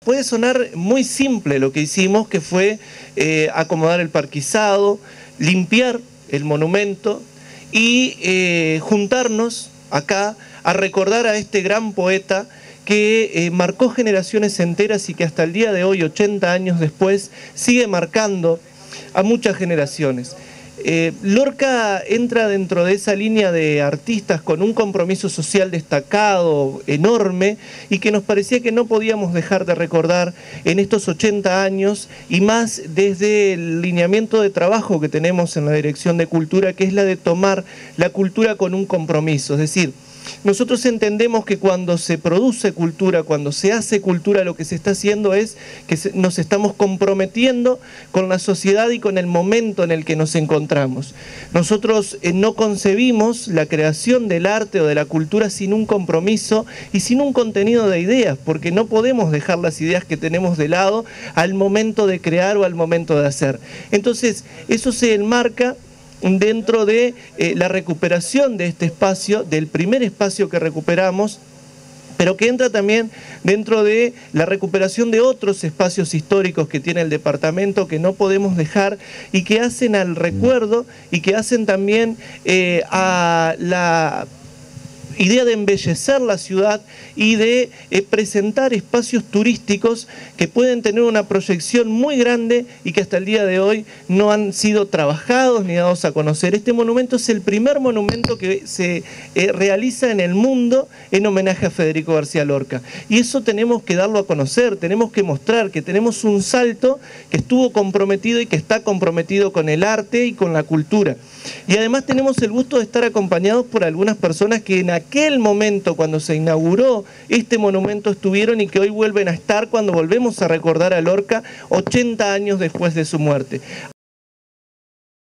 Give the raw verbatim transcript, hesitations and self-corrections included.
puede sonar muy simple lo que hicimos, que fue eh, acomodar el parquizado, limpiar el monumento y eh, juntarnos acá a recordar a este gran poeta que eh, marcó generaciones enteras y que hasta el día de hoy, ochenta años después, sigue marcando a muchas generaciones. Eh, Lorca entra dentro de esa línea de artistas con un compromiso social destacado, enorme, y que nos parecía que no podíamos dejar de recordar en estos ochenta años, y más desde el lineamiento de trabajo que tenemos en la Dirección de Cultura, que es la de tomar la cultura con un compromiso. Es decir, nosotros entendemos que cuando se produce cultura, cuando se hace cultura, lo que se está haciendo es que nos estamos comprometiendo con la sociedad y con el momento en el que nos encontramos. Nosotros eh, no concebimos la creación del arte o de la cultura sin un compromiso y sin un contenido de ideas, porque no podemos dejar las ideas que tenemos de lado al momento de crear o al momento de hacer. Entonces, eso se enmarca dentro de eh, la recuperación de este espacio, del primer espacio que recuperamos, pero que entra también dentro de la recuperación de otros espacios históricos que tiene el departamento que no podemos dejar y que hacen al recuerdo y que hacen también eh, a la idea de embellecer la ciudad y de eh, presentar espacios turísticos que pueden tener una proyección muy grande y que hasta el día de hoy no han sido trabajados ni dados a conocer. Este monumento es el primer monumento que se eh, realiza en el mundo en homenaje a Federico García Lorca. Y eso tenemos que darlo a conocer, tenemos que mostrar que tenemos un salto que estuvo comprometido y que está comprometido con el arte y con la cultura. Y además tenemos el gusto de estar acompañados por algunas personas que en aquel momento, cuando se inauguró este monumento, estuvieron y que hoy vuelven a estar cuando volvemos a recordar a Lorca ochenta años después de su muerte.